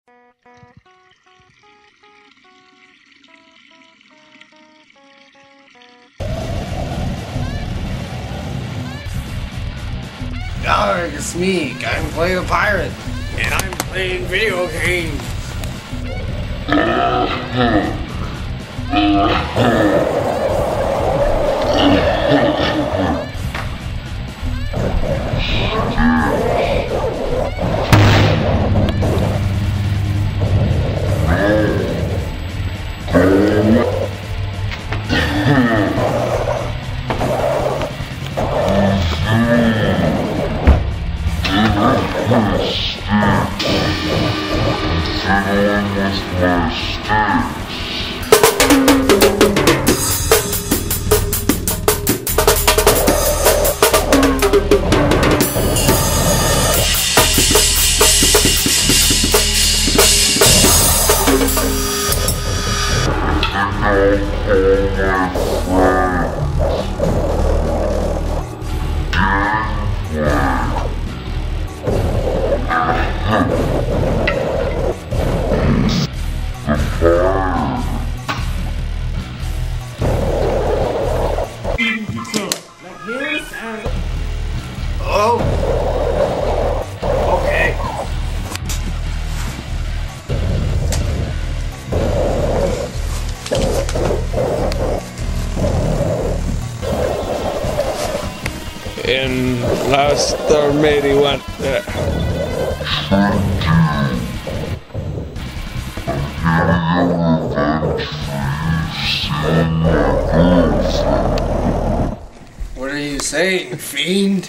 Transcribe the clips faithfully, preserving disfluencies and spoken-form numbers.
Alright, it's me. I'm playing a pirate, and I'm playing video games. Oh, okay. And last our matey went there. What are you saying, fiend?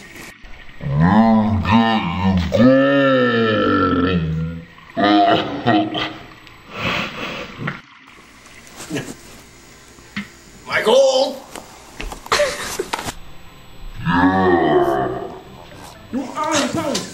My gold! You are toast!